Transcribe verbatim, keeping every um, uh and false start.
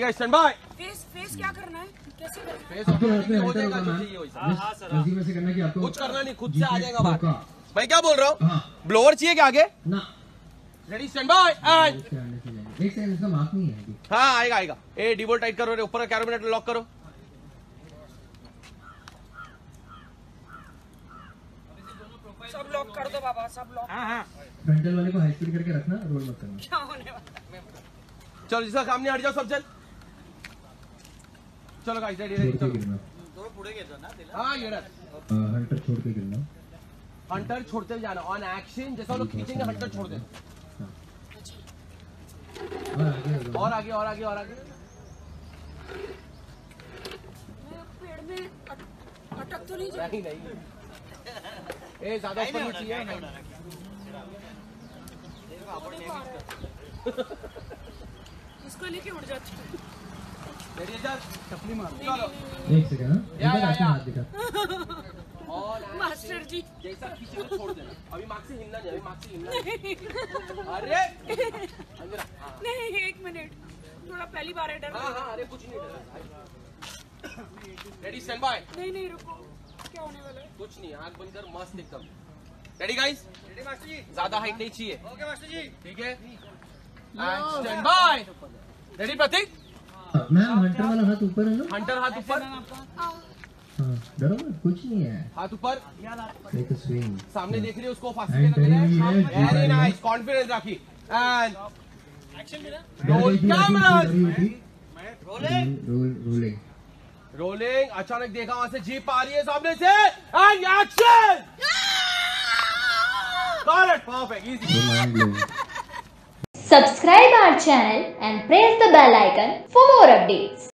है, stand bye. Face face क्या करना है, कैसे करना है? फेस हो जाएगा जो चाहिए वैसा। हाँ हाँ सर, में से करना कि आपको कुछ करना नहीं, खुद से आ जाएगा बात। मैं क्या बोल रहा हूँ, ब्लोअर चाहिए क्या आगे ना। रेडी स्टैंड बाय एंड एक सेकंड, इसका मार्क नहीं है। हाँ आएगा आएगा। ए डिबोल्ट टाइट करो, ऊपर का कैरोमीटर लॉक करो। सब लॉक कर दो बाबा, सब लॉक। हाँ हाँ फ्रंटल वाले को हाई स्पीड करके रखना, रोल मत करना। क्या होने वाला है? चलो जिसका काम नहीं, हट जाओ सब। चल चलो गाइस, रेडी रेडी चलो। थोड़ा पुढे घ्यायचं ना तिला। हाँ ये रहा। हंटर छोड़ के गिरना। हंटर छोड़ते हुए जाना, ऑन एक्शन जैसा लोग खींचेंगे हंटर छोड़ देना। और आगे और आगे और आगे। मैं पेड़ में अट- अटक तो नहीं नहीं नहीं, ए ज्यादा ऊपर नहीं चाहिए। इसको लेके उड़ जाती हूँ। रेडी चल, टपली मार। चलो एक सेकंड, या, या, या। हाथ दिखा। और मास्टर जी जैसा खींचेगा छोड़ देना। अभी मार्क से हिलना नहीं, अभी मार्क से हिलना नहीं। अरे अंदर हाँ। नहीं, एक मिनट, थोड़ा पहली बार है, डर। हाँ हाँ, अरे कुछ नहीं डरा। Ready stand by. नहीं नहीं रुको, क्या होने वाला है? कुछ नहीं, आंख बंद कर, मस्त एकदम। Ready guys, ready master ji. ज्यादा हाइट नहीं चाहिए। Okay master ji. ठीक है, stand by. Ready Prateek. Ma'am hunter वाला हाथ ऊपर है ना? हंटर हाथ ऊपर, हाँ, डरो मत, कुछ नहीं है। हाथ ऊपर। Take a swing. सामने देख रही है उसको, fast And very nice. Very nice, confidence राखी। एंड एक्शन मेरा। Roll camera. Rolling. Roll rolling. Rolling. अचानक देखा वहां से जीप आ रही है सामने से, and action. Got it, perfect, easy. Mind blowing. Subscribe our channel and press the bell icon for more updates.